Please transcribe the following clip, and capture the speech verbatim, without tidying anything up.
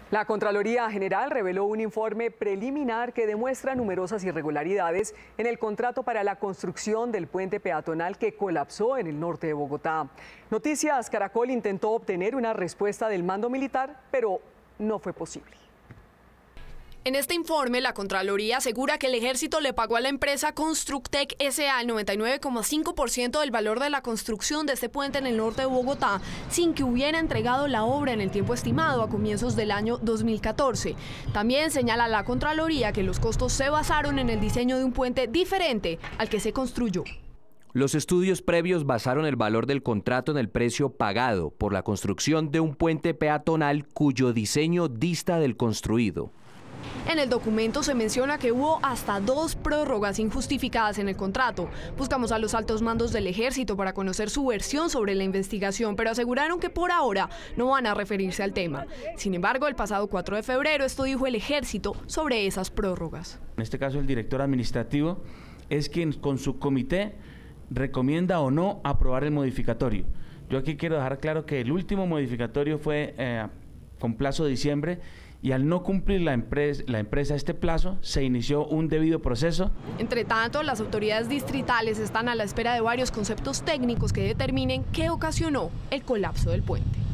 La Contraloría General reveló un informe preliminar que demuestra numerosas irregularidades en el contrato para la construcción del puente peatonal que colapsó en el norte de Bogotá. Noticias Caracol intentó obtener una respuesta del mando militar, pero no fue posible. En este informe, la Contraloría asegura que el Ejército le pagó a la empresa Constructec S A el noventa y nueve coma cinco por ciento del valor de la construcción de este puente en el norte de Bogotá, sin que hubiera entregado la obra en el tiempo estimado a comienzos del año dos mil catorce. También señala la Contraloría que los costos se basaron en el diseño de un puente diferente al que se construyó. Los estudios previos basaron el valor del contrato en el precio pagado por la construcción de un puente peatonal cuyo diseño dista del construido. En el documento se menciona que hubo hasta dos prórrogas injustificadas en el contrato. Buscamos a los altos mandos del Ejército para conocer su versión sobre la investigación, pero aseguraron que por ahora no van a referirse al tema. Sin embargo, el pasado cuatro de febrero esto dijo el Ejército sobre esas prórrogas. En este caso, el director administrativo es quien con su comité recomienda o no aprobar el modificatorio. Yo aquí quiero dejar claro que el último modificatorio fue eh, con plazo de diciembre, y al no cumplir la empresa, la empresa este plazo, se inició un debido proceso. Entre tanto, las autoridades distritales están a la espera de varios conceptos técnicos que determinen qué ocasionó el colapso del puente.